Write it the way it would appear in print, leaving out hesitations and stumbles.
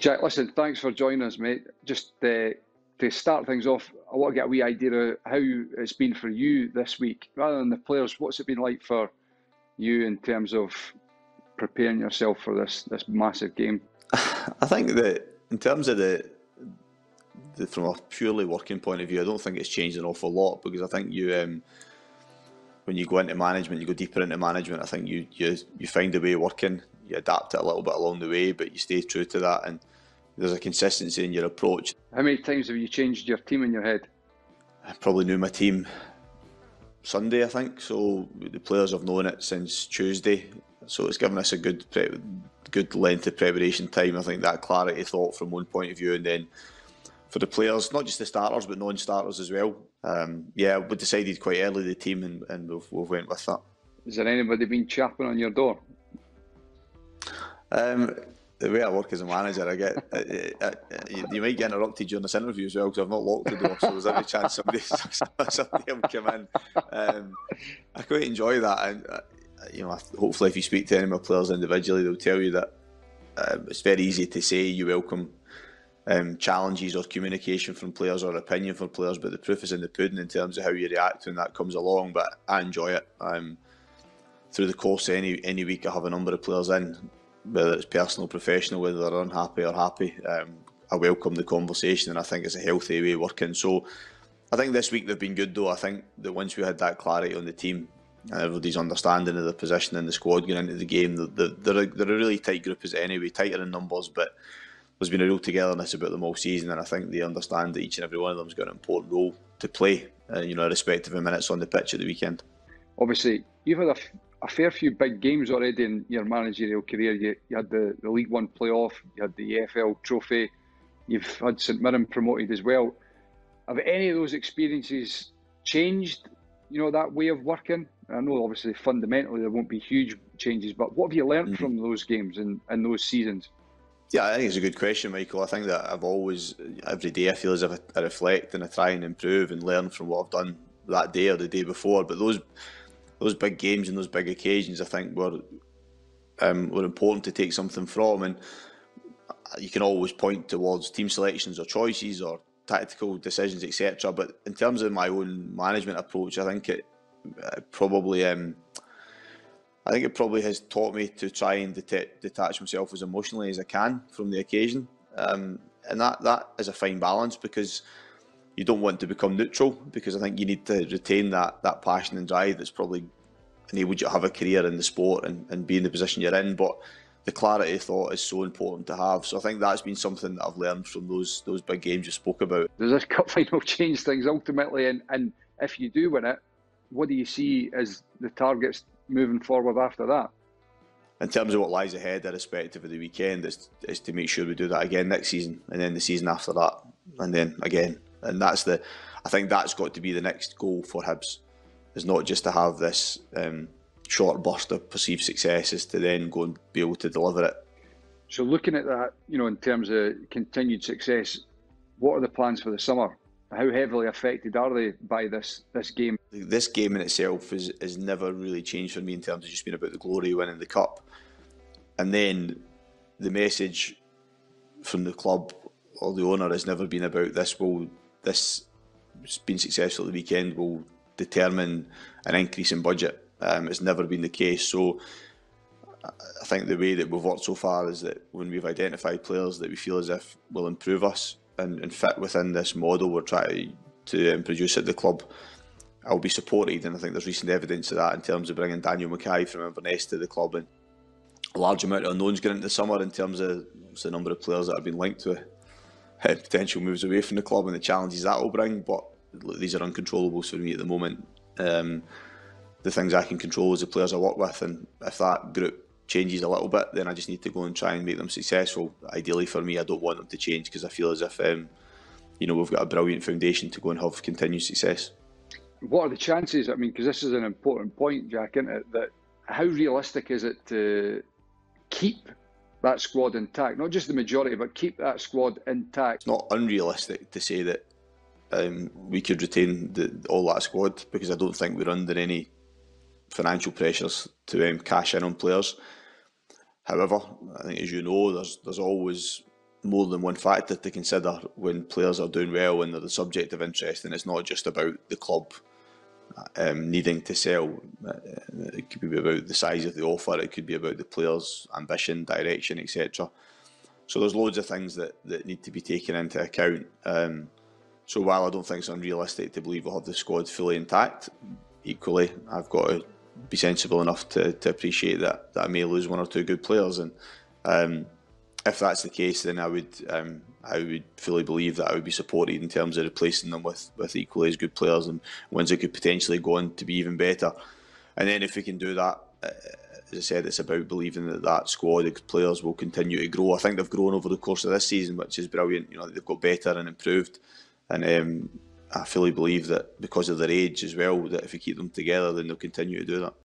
Jack, listen, thanks for joining us, mate. Just to start things off, I want to get a wee idea of how it's been for you this week. Rather than the players, what's it been like for you in terms of preparing yourself for this massive game? I think that in terms of the from a purely working point of view, I don't think it's changed an awful lot, because I think you when you go into management, you go deeper into management, I think you find a way of working, you adapt it a little bit along the way, but you stay true to that, and there's a consistency in your approach. How many times have you changed your team in your head? I probably knew my team Sunday, I think, so the players have known it since Tuesday, so it's given us a good length of preparation time. I think that clarity of thought from one point of view, and then for the players, not just the starters but non-starters as well. Yeah, we decided quite early the team, and we've went with that. Has there anybody been chapping on your door? The way I work as a manager, I get you might get interrupted during this interview as well, because I've not locked the door, so there's every chance somebody will come in. I quite enjoy that, and hopefully if you speak to any of my players individually, they'll tell you that it's very easy to say you welcome challenges or communication from players or opinion from players, but the proof is in the pudding in terms of how you react when that comes along. But I enjoy it. Through the course of any week, I have a number of players in, whether it's personal, professional, whether they're unhappy or happy. I welcome the conversation, and I think it's a healthy way of working. So I think this week they've been good, though. I think that once we had that clarity on the team and everybody's understanding of the position in the squad going into the game, they're a really tight group as anyway, tighter in numbers, but there's been a real togetherness about them all season, and I think they understand that each and every one of them's got an important role to play, irrespective of minutes on the pitch at the weekend. Obviously, you've had a fair few big games already in your managerial career. You had the League One playoff, you had the EFL trophy, you've had St Mirren promoted as well. Have any of those experiences changed, that way of working? I know obviously fundamentally there won't be huge changes, but what have you learned from those games and those seasons? Yeah, I think it's a good question, Michael. I think that every day I feel as if I reflect and I try and improve and learn from what I've done that day or the day before. But those big games and those big occasions, I think, were important to take something from. And you can always point towards team selections or choices or tactical decisions, etc. But in terms of my own management approach, I think it probably has taught me to try and detach myself as emotionally as I can from the occasion, and that is a fine balance, because you don't want to become neutral, because I think you need to retain that passion and drive that's probably enabled you to have a career in the sport and be in the position you're in. But the clarity of thought is so important to have. So I think that's been something that I've learned from those big games you spoke about. Does this cup final change things ultimately? And if you do win it, what do you see as the targets moving forward after that? In terms of what lies ahead, irrespective of the weekend, is to make sure we do that again next season, and then the season after that, and then again. And I think that's got to be the next goal for Hibs, is not just to have this short burst of perceived success, is to then go and be able to deliver it. So looking at that, in terms of continued success, what are the plans for the summer? How heavily affected are they by this game? This game in itself has never really changed for me in terms of just being about the glory of winning the cup. And then the message from the club or the owner has never been about this being successful at the weekend will determine an increase in budget. It's never been the case. So I think the way that we've worked so far is that when we've identified players that we feel as if will improve us and fit within this model we're trying to produce at the club, I'll be supported, and I think there's recent evidence of that in terms of bringing Daniel Mackay from Inverness to the club, and a large amount of unknowns going into the summer in terms of the number of players that have been linked with potential moves away from the club and the challenges that will bring. But these are uncontrollables for me at the moment. The things I can control is the players I work with, and if that group changes a little bit, then I just need to go and try and make them successful. Ideally for me, I don't want them to change, because I feel as if we've got a brilliant foundation to go and have continued success. What are the chances? I mean, because this is an important point, Jack, isn't it? That how realistic is it to keep that squad intact? Not just the majority, but keep that squad intact. It's not unrealistic to say that we could retain all that squad, because I don't think we're under any financial pressures to cash in on players. However, I think, as you know, there's always more than one factor to consider when players are doing well and they're the subject of interest, and it's not just about the club needing to sell. It could be about the size of the offer, it could be about the player's ambition, direction, etc. So there's loads of things that need to be taken into account. So while I don't think it's unrealistic to believe we'll have the squad fully intact, equally I've got to be sensible enough to appreciate that I may lose one or two good players, and if that's the case, then I would fully believe that I would be supported in terms of replacing them with equally as good players and ones that could potentially go on to be even better. And then if we can do that, as I said, it's about believing that squad of players will continue to grow. I think they've grown over the course of this season, which is brilliant. You know, they've got better and improved, and I fully believe that because of their age as well, that if we keep them together, then they'll continue to do that.